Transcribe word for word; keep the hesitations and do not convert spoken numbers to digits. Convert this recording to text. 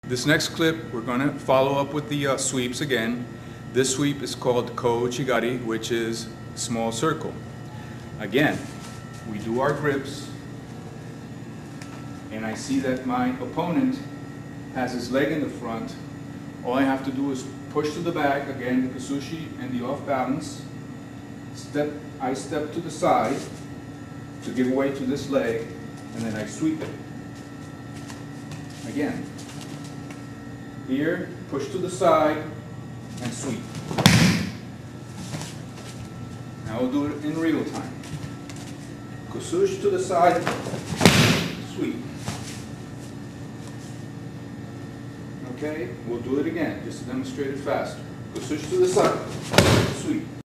This next clip, we're going to follow up with the uh, sweeps again. This sweep is called Ko Chigari, which is small circle. Again, we do our grips, and I see that my opponent has his leg in the front. All I have to do is push to the back, again, the kasushi and the off balance. Step, I step to the side to give way to this leg, and then I sweep it. Again. Here, push to the side, and sweep. Now we'll do it in real time. Kusush to the side, sweep. Okay, we'll do it again, just to demonstrate it faster. Kusush to the side, sweep.